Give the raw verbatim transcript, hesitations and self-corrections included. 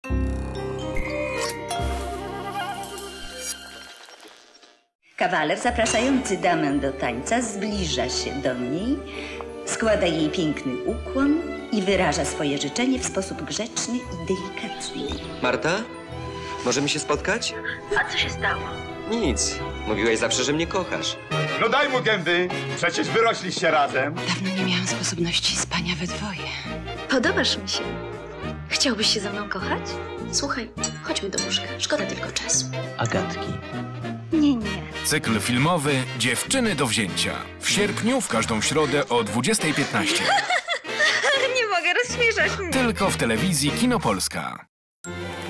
Kawaler zapraszający damę do tańca zbliża się do niej, składa jej piękny ukłon i wyraża swoje życzenie w sposób grzeczny i delikatny. Marta? Możemy się spotkać? A co się stało? Nic. Mówiłeś zawsze, że mnie kochasz. No daj mu gęby. Przecież wyrośliście razem. Dawno nie miałam sposobności spania we dwoje. Podobasz mi się. Chciałbyś się ze mną kochać? Słuchaj, chodźmy do łóżka. Szkoda tylko czasu. Agatki. Nie, nie. Cykl filmowy Dziewczyny do wzięcia. W sierpniu w każdą środę o dwudziestej piętnaście. Nie mogę, rozśmieszasz mnie. Tylko w telewizji Kino Polska.